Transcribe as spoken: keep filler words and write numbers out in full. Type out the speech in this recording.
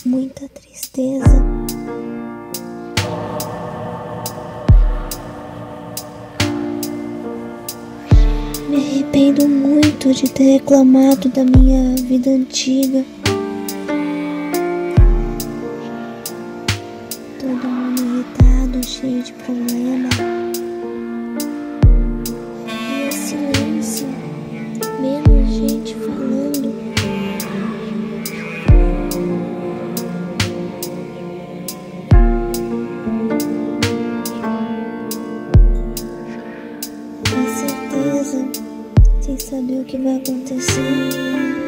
muita tristeza. Me arrependo muito de ter reclamado da minha vida antiga. Todo mundo irritado, cheio de problema. E silêncio, menos gente falando. Com certeza, sem saber o que vai acontecer.